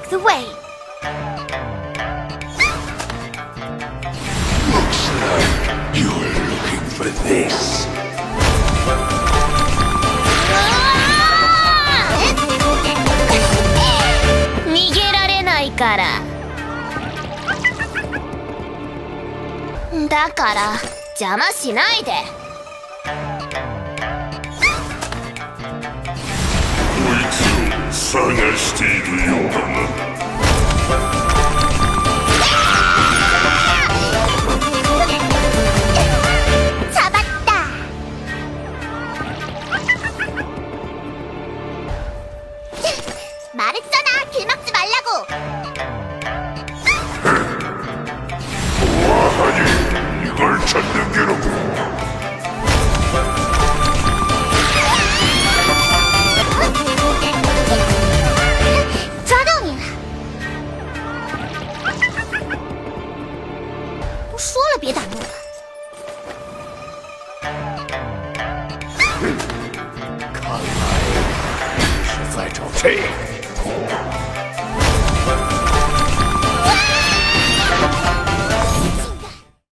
block the way. Looks like you're looking for this. 逃げられないから。だから邪魔しないで。 こいつを探しているようだな。 말했잖아, 길 막지 말라고. 와하니 이걸 찾는 게로군. 자동이야. 都说了别挡路了。 看来你是在找这个。